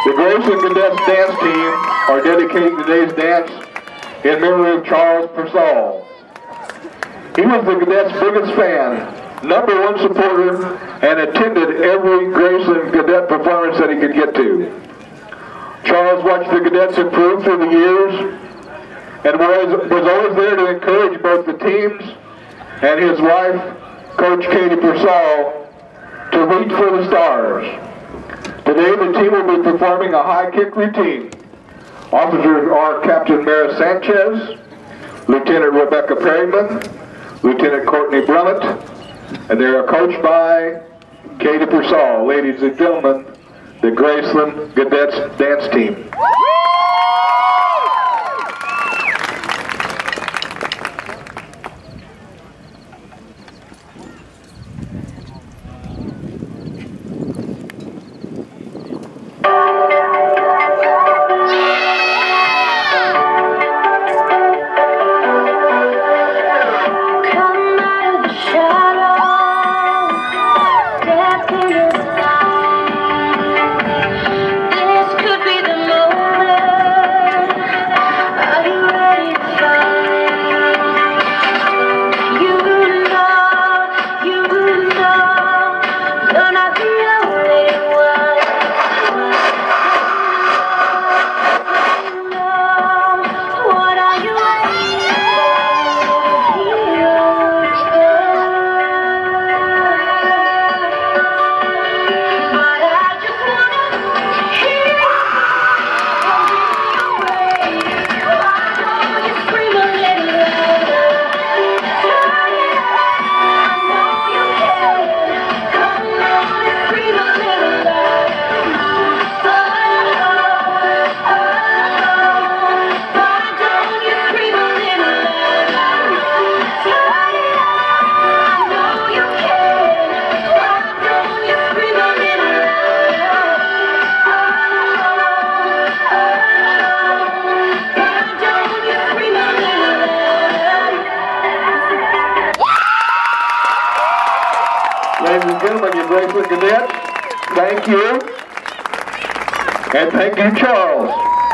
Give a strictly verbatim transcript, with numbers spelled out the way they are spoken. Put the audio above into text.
The Graceland Gadets dance team are dedicating today's dance in memory of Charles Persall. He was the Gadets' biggest fan, number one supporter, and attended every Graceland Gadet performance that he could get to. Charles watched the Gadets improve through the years and was, was always there to encourage both the teams and his wife, Coach Katie Persall, to reach for the stars. Today the team will be performing a high kick routine. Officers are Captain Mara Sanchez, Lieutenant Rebecca Perryman, Lieutenant Courtney Brummett, and they are coached by Katie Persall. Ladies and gentlemen, the Graceland Gadets dance team. Ladies and gentlemen, your Graceland Gadets, thank you, and thank you, Charles.